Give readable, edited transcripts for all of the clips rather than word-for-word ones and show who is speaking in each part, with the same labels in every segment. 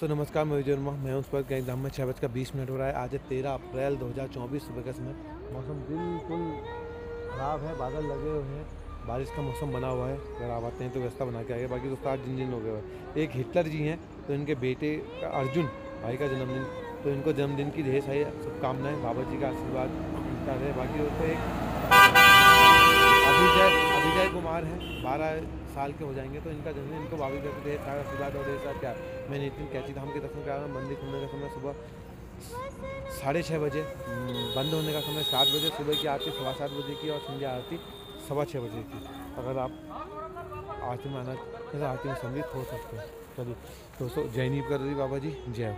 Speaker 1: तो नमस्कार, मैं विजय वर्मा। मैं उस पर कहीं धाम में 6:20 हो रहा है। आज है 13 अप्रैल 2024 सुबह का समय। मौसम बिल्कुल ख़राब है, बादल लगे हुए हैं, बारिश का मौसम बना हुआ है। अगर आप आते हैं तो व्यवस्था बना के आइए। बाकी दोस्तों आज जिन हो गए हुए हैं, एक हिटलर जी हैं, तो इनके बेटे का अर्जुन भाई का जन्मदिन, तो इनको जन्मदिन की ढेर सारी शुभकामनाएँ। बाबा जी का आशीर्वाद मिलता रहे। बाकी दोस्तों एक अभिजय कुमार हैं, 12 साल के हो जाएंगे, तो इनका जन्मदिन, इनको भाभी कहते ढेर सारा आशीर्वाद और ढेर सारा प्यार। मैं नितिन कैची धाम के दर्शन करा रहा हूँ। मंदिर खुलने का समय सुबह 6:30 बजे, बंद होने का समय 7 बजे, सुबह की आरती 7:15 बजे की और संध्या आरती 6:15 बजे की। अगर आप आरती में आना तो आरती में सम्मिलित हो सकते हैं। चलिए दोस्तों, जय नीव कर रही बाबा जी, जय।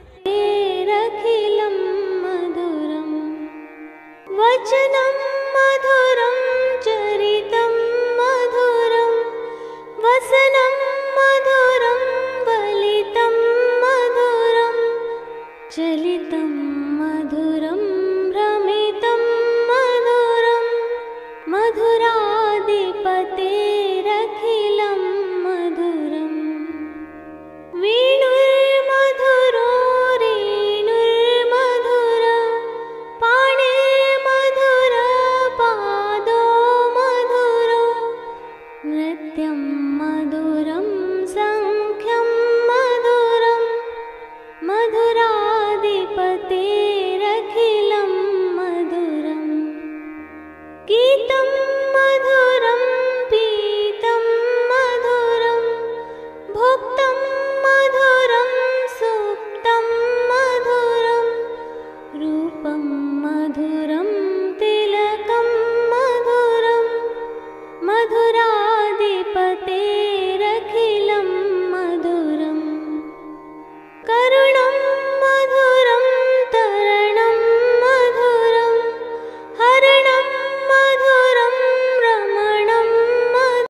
Speaker 2: वचनं मधुरं चरितं मधुरं वसनं